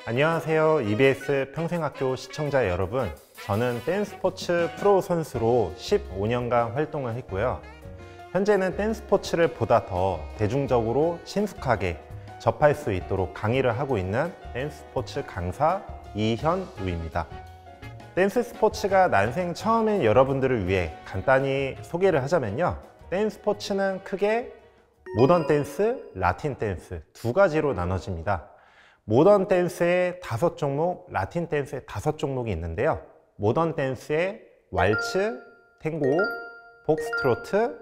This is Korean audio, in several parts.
안녕하세요. EBS 평생학교 시청자 여러분. 저는 댄스포츠 프로 선수로 15년간 활동을 했고요. 현재는 댄스포츠를 보다 더 대중적으로 친숙하게 접할 수 있도록 강의를 하고 있는 댄스포츠 강사 이현우입니다. 댄스 스포츠가 난생 처음인 여러분들을 위해 간단히 소개를 하자면요. 댄스 스포츠는 크게 모던 댄스, 라틴 댄스 두 가지로 나눠집니다. 모던 댄스의 5종목, 라틴 댄스의 5종목이 있는데요. 모던 댄스의 왈츠, 탱고, 폭스트로트,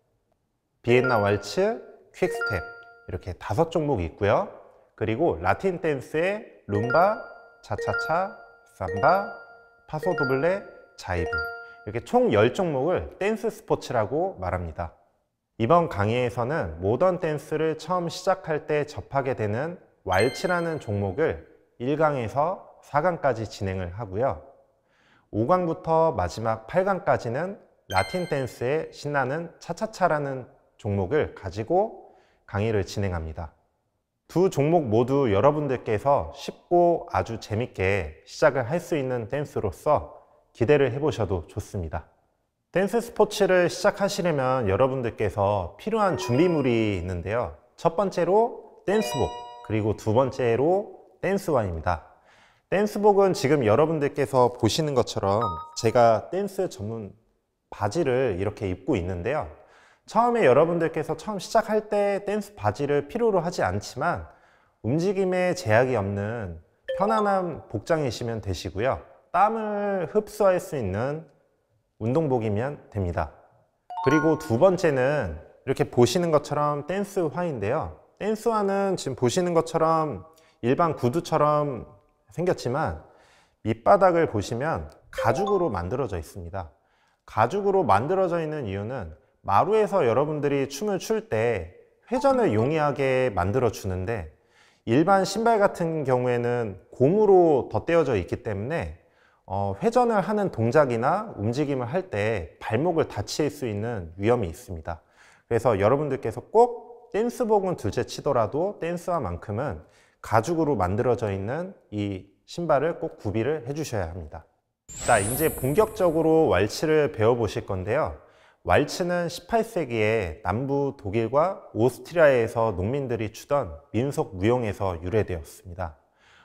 비엔나 왈츠, 퀵스텝 이렇게 5종목이 있고요. 그리고 라틴 댄스의 룸바, 차차차, 삼바, 파소도블레, 자이브 이렇게 총 10종목을 댄스 스포츠라고 말합니다. 이번 강의에서는 모던 댄스를 처음 시작할 때 접하게 되는 왈츠라는 종목을 1강에서 4강까지 진행을 하고요. 5강부터 마지막 8강까지는 라틴 댄스의 신나는 차차차라는 종목을 가지고 강의를 진행합니다. 두 종목 모두 여러분들께서 쉽고 아주 재밌게 시작을 할 수 있는 댄스로서 기대를 해보셔도 좋습니다. 댄스 스포츠를 시작하시려면 여러분들께서 필요한 준비물이 있는데요. 첫 번째로 댄스복, 그리고 두 번째로 댄스화입니다. 댄스복은 지금 여러분들께서 보시는 것처럼 제가 댄스 전문 바지를 이렇게 입고 있는데요. 처음에 여러분들께서 처음 시작할 때 댄스 바지를 필요로 하지 않지만 움직임에 제약이 없는 편안한 복장이시면 되시고요. 땀을 흡수할 수 있는 운동복이면 됩니다. 그리고 두 번째는 이렇게 보시는 것처럼 댄스화인데요. 댄스화는 지금 보시는 것처럼 일반 구두처럼 생겼지만 밑바닥을 보시면 가죽으로 만들어져 있습니다. 가죽으로 만들어져 있는 이유는 마루에서 여러분들이 춤을 출 때 회전을 용이하게 만들어 주는데 일반 신발 같은 경우에는 고무로 덧대어져 있기 때문에 회전을 하는 동작이나 움직임을 할 때 발목을 다칠 수 있는 위험이 있습니다. 그래서 여러분들께서 꼭 댄스복은 둘째 치더라도 댄스화만큼은 가죽으로 만들어져 있는 이 신발을 꼭 구비를 해 주셔야 합니다. 자, 이제 본격적으로 왈츠를 배워보실 건데요. 왈츠는 18세기에 남부 독일과 오스트리아에서 농민들이 추던 민속 무용에서 유래되었습니다.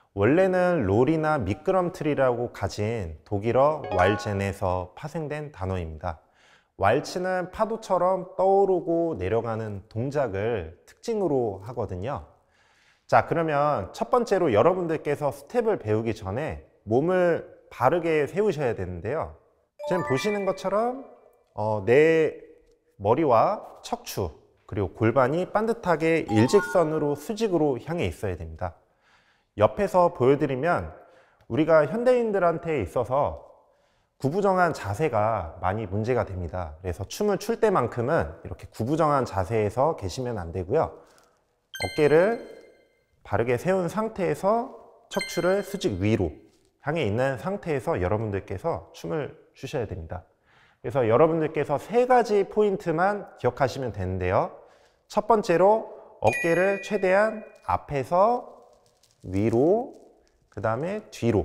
원래는 롤이나 미끄럼틀이라고 가진 독일어 왈젠에서 파생된 단어입니다. 왈츠는 파도처럼 떠오르고 내려가는 동작을 특징으로 하거든요. 자, 그러면 첫 번째로 여러분들께서 스텝을 배우기 전에 몸을 바르게 세우셔야 되는데요. 지금 보시는 것처럼 내 머리와 척추 그리고 골반이 반듯하게 일직선으로 수직으로 향해 있어야 됩니다. 옆에서 보여드리면 우리가 현대인들한테 있어서 구부정한 자세가 많이 문제가 됩니다. 그래서 춤을 출 때만큼은 이렇게 구부정한 자세에서 계시면 안 되고요. 어깨를 바르게 세운 상태에서 척추를 수직 위로 향해 있는 상태에서 여러분들께서 춤을 추셔야 됩니다. 그래서 여러분들께서 3가지 포인트만 기억하시면 되는데요. 첫 번째로 어깨를 최대한 앞에서 위로, 그 다음에 뒤로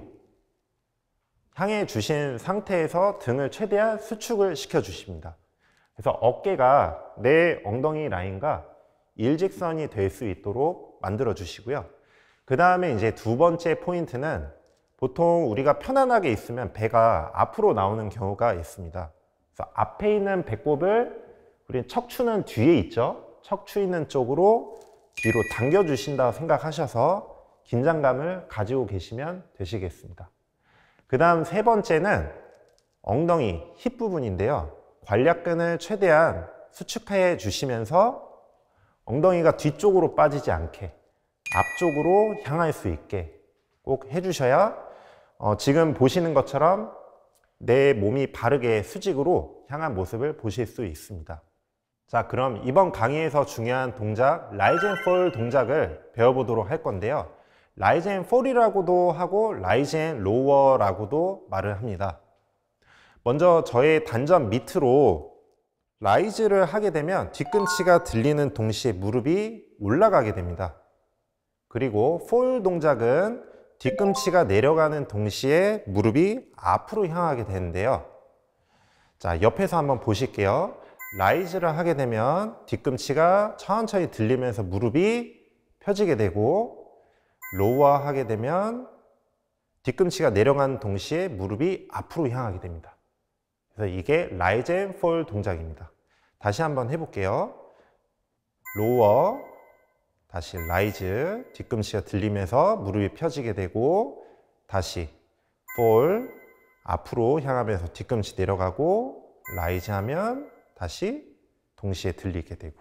향해 주신 상태에서 등을 최대한 수축을 시켜 주십니다. 그래서 어깨가 내 엉덩이 라인과 일직선이 될 수 있도록 만들어 주시고요. 그 다음에 이제 두 번째 포인트는 보통 우리가 편안하게 있으면 배가 앞으로 나오는 경우가 있습니다. 그래서 앞에 있는 배꼽을 우리 척추는 뒤에 있죠. 척추 있는 쪽으로 뒤로 당겨 주신다고 생각하셔서 긴장감을 가지고 계시면 되시겠습니다. 그 다음 세 번째는 엉덩이, 힙 부분인데요. 관략근을 최대한 수축해 주시면서 엉덩이가 뒤쪽으로 빠지지 않게 앞쪽으로 향할 수 있게 꼭 해주셔야 지금 보시는 것처럼 내 몸이 바르게 수직으로 향한 모습을 보실 수 있습니다. 자, 그럼 이번 강의에서 중요한 동작 라이즈 앤 폴 동작을 배워보도록 할 건데요. 라이즈 앤 폴이라고도 하고 라이즈 앤 로워라고도 말을 합니다. 먼저 저의 단전 밑으로 라이즈를 하게 되면 뒤꿈치가 들리는 동시에 무릎이 올라가게 됩니다. 그리고 폴 동작은 뒤꿈치가 내려가는 동시에 무릎이 앞으로 향하게 되는데요. 자, 옆에서 한번 보실게요. 라이즈를 하게 되면 뒤꿈치가 천천히 들리면서 무릎이 펴지게 되고, 로워 하게 되면 뒤꿈치가 내려가는 동시에 무릎이 앞으로 향하게 됩니다. 그래서 이게 라이즈 앤 폴 동작입니다. 다시 한번 해볼게요. 로워, 다시 라이즈, 뒤꿈치가 들리면서 무릎이 펴지게 되고, 다시 폴, 앞으로 향하면서 뒤꿈치 내려가고, 라이즈 하면 다시 동시에 들리게 되고.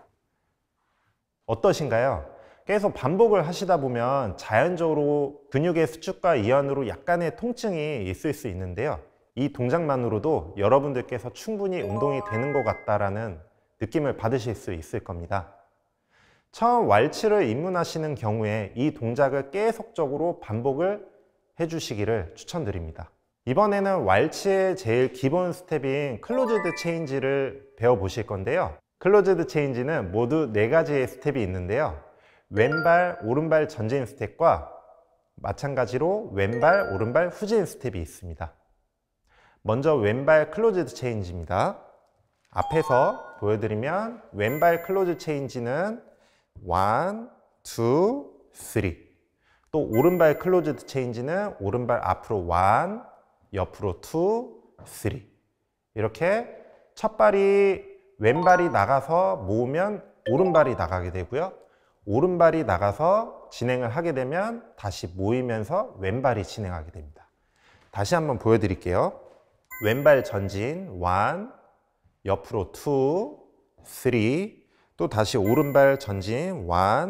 어떠신가요? 계속 반복을 하시다 보면 자연적으로 근육의 수축과 이완으로 약간의 통증이 있을 수 있는데요. 이 동작만으로도 여러분들께서 충분히 운동이 되는 것 같다라는 느낌을 받으실 수 있을 겁니다. 처음 왈츠를 입문하시는 경우에 이 동작을 계속적으로 반복을 해주시기를 추천드립니다. 이번에는 왈츠의 제일 기본 스텝인 클로즈드 체인지를 배워보실 건데요. 클로즈드 체인지는 모두 4가지의 스텝이 있는데요. 왼발, 오른발 전진 스텝과 마찬가지로 왼발, 오른발 후진 스텝이 있습니다. 먼저 왼발 클로즈드 체인지입니다. 앞에서 보여드리면 왼발 클로즈 체인지는 1, 2, 3. 또 오른발 클로즈드 체인지는 오른발 앞으로 1, 옆으로 2, 3. 이렇게 첫 발이 왼발이 나가서 모으면 오른발이 나가게 되고요. 오른발이 나가서 진행을 하게 되면 다시 모이면서 왼발이 진행하게 됩니다. 다시 한번 보여드릴게요. 왼발 전진 1, 옆으로 2, 3. 또 다시 오른발 전진 1,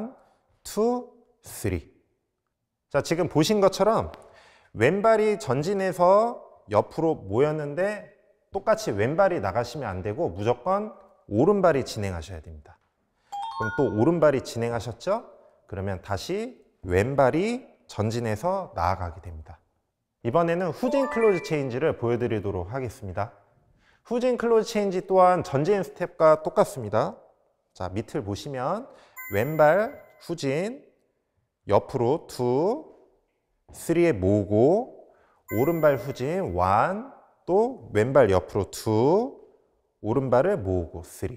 2, 3. 자, 지금 보신 것처럼 왼발이 전진해서 옆으로 모였는데 똑같이 왼발이 나가시면 안 되고 무조건 오른발이 진행하셔야 됩니다. 그럼 또 오른발이 진행하셨죠? 그러면 다시 왼발이 전진해서 나아가게 됩니다. 이번에는 후진 클로즈 체인지를 보여드리도록 하겠습니다. 후진 클로즈 체인지 또한 전진 스텝과 똑같습니다. 자, 밑을 보시면 왼발 후진, 옆으로 2, 3에 모으고, 오른발 후진 1, 또 왼발 옆으로 2, 오른발을 모으고 3.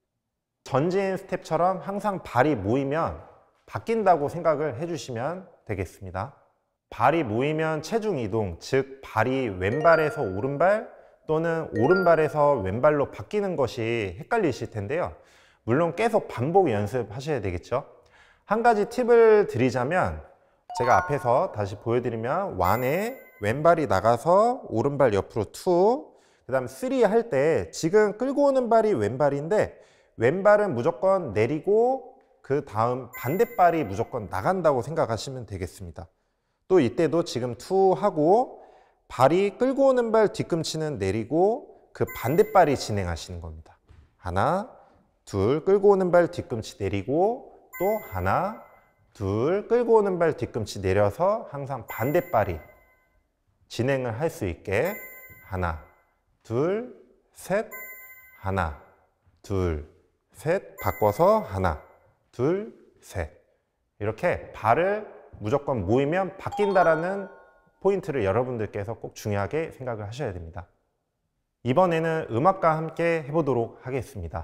전진 스텝처럼 항상 발이 모이면 바뀐다고 생각을 해주시면 되겠습니다. 발이 모이면 체중 이동, 즉 발이 왼발에서 오른발 또는 오른발에서 왼발로 바뀌는 것이 헷갈리실 텐데요. 물론 계속 반복 연습하셔야 되겠죠. 한 가지 팁을 드리자면, 제가 앞에서 다시 보여드리면 1에 왼발이 나가서 오른발 옆으로 2, 그 다음 3 할 때 지금 끌고 오는 발이 왼발인데 왼발은 무조건 내리고 그 다음 반대발이 무조건 나간다고 생각하시면 되겠습니다. 또 이때도 지금 2 하고 발이 끌고 오는 발 뒤꿈치는 내리고 그 반대발이 진행하시는 겁니다. 하나, 둘, 끌고 오는 발 뒤꿈치 내리고 또 하나, 둘, 끌고 오는 발 뒤꿈치 내려서 항상 반대발이 진행을 할 수 있게 하나, 둘, 셋, 하나, 둘, 셋, 바꿔서 하나, 둘, 셋. 이렇게 발을 무조건 모이면 바뀐다라는 포인트를 여러분들께서 꼭 중요하게 생각을 하셔야 됩니다. 이번에는 음악과 함께 해보도록 하겠습니다.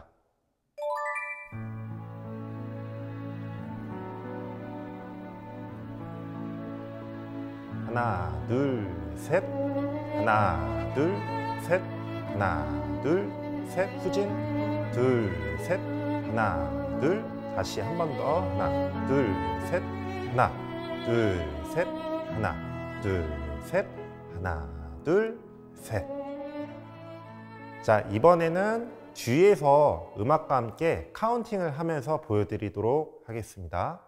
하나, 둘, 셋. 하나, 둘, 셋. 하나, 둘, 셋. 후진. 둘, 셋. 하나, 둘. 다시 한 번 더. 하나, 둘, 셋. 하나, 둘, 셋. 하나, 둘, 셋. 하나, 둘, 셋. 자, 이번에는 뒤에서 음악과 함께 카운팅을 하면서 보여드리도록 하겠습니다.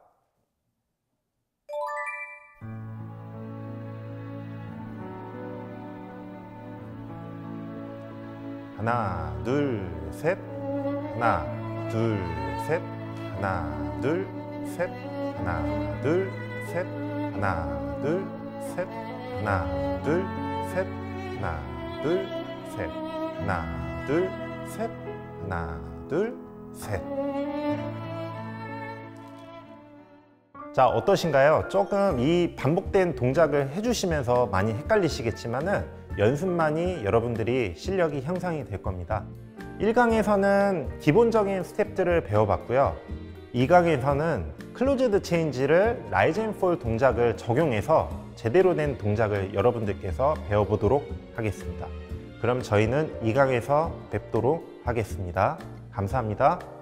하나, 둘, 셋. 하나, 둘, 셋. 하나, 둘, 셋. 하나, 둘, 셋. 하나, 둘, 셋. 하나, 둘, 셋. 하나, 둘, 셋. 하나, 둘, 셋. 하나, 둘, 셋. 자, 어떠신가요? 조금 이 반복된 동작을 해주시면서 많이 헷갈리시겠지만은 연습만이 여러분들이 실력이 향상이 될 겁니다. 1강에서는 기본적인 스텝들을 배워봤고요. 2강에서는 클로즈드 체인지를 라이즈 앤 폴 동작을 적용해서 제대로 된 동작을 여러분들께서 배워보도록 하겠습니다. 그럼 저희는 2강에서 뵙도록 하겠습니다. 감사합니다.